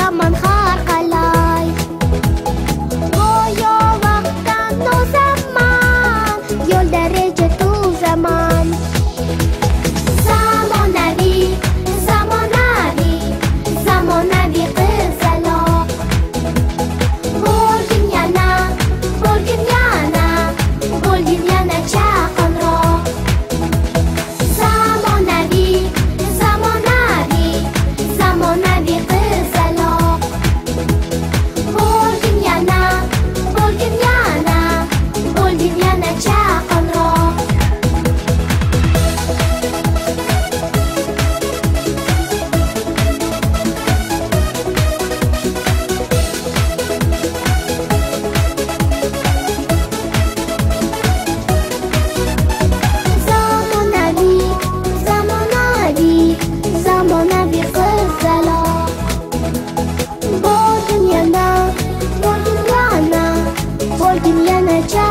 zamon har qalay. Go'yo vaqtdan nozaman, yo'lda reja tuzaman. Zamonaviy, zamonaviy, zamonaviy qizaloq. Bo'lgin yana, bo'lgin yana, bo'lgin yana chaqinroq. Zamonaviy, zamonaviy, zamonaviy qizaloq. Bo'lgin yana, bo'lgin yana, bo'lgin yana chaqinroq. Zamonaviy, zamonaviy, zamonaviy qizaloq. Bo'lgin yana, bo'lgin yana, bo'lgin yana